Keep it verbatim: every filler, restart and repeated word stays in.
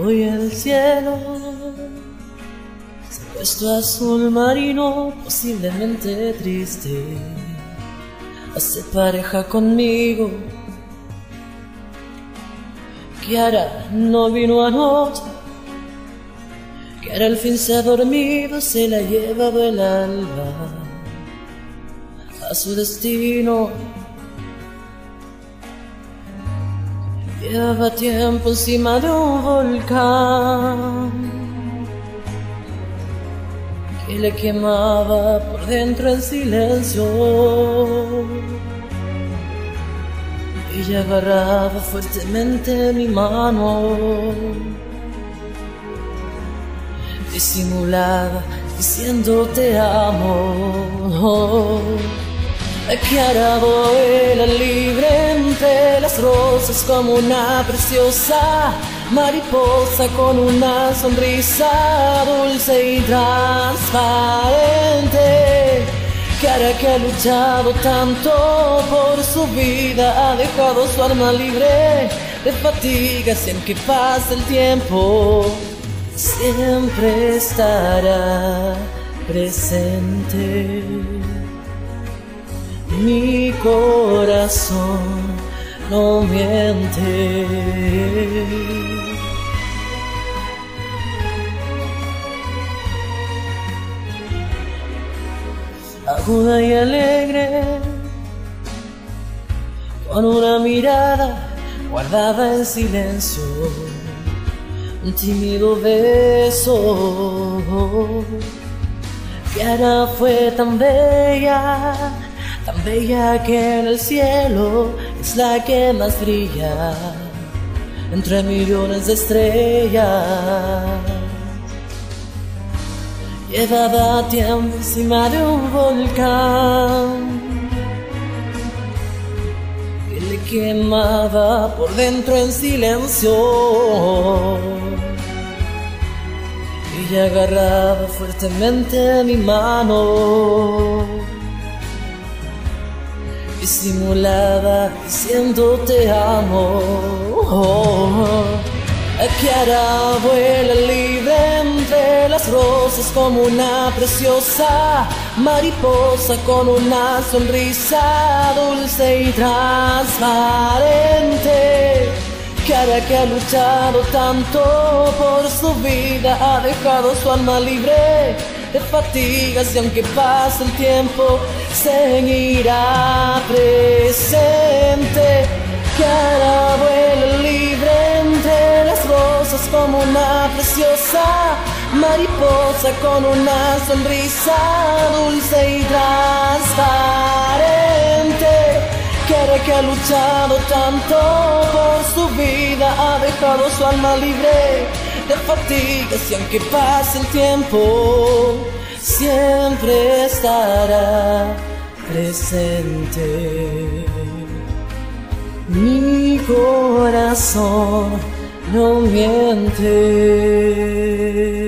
Hoy el cielo se ha puesto azul marino, posiblemente triste. Hace pareja conmigo. Kiara no vino anoche, Kiara al fin se ha dormido, se la ha llevado el alba a su destino. Lleva tiempo encima de un volcán que le quemaba por dentro en silencio. Ella agarraba fuertemente mi mano, disimulada, diciendo te amo. Kiara vuela libre entre las rosas como una preciosa mariposa con una sonrisa dulce y transparente. Kiara, que ha luchado tanto por su vida, ha dejado su alma libre de fatigas, y aunque pase el tiempo siempre estará presente. Mi corazón no miente. Aguda y alegre, con una mirada guardada en silencio, un tímido beso. Kiara fue tan bella, tan bella que en el cielo es la que más brilla entre millones de estrellas. Llevaba tiempo encima de un volcán que le quemaba por dentro en silencio. Ella agarraba fuertemente mi mano, disimulada, diciendo te amo. Kiara vuela libre entre las rosas como una preciosa mariposa con una sonrisa dulce y transparente. Kiara, que ha luchado tanto por su vida, ha dejado su alma libre de fatigas, y aunque pase el tiempo seguirá presente. Kiara vuela libre entre las rosas como una preciosa mariposa con una sonrisa dulce y transparente. Kiara, que ha luchado tanto por su vida, ha dejado su alma libre de fatigas, y aunque pase el tiempo siempre estará presente. Mi corazón no miente.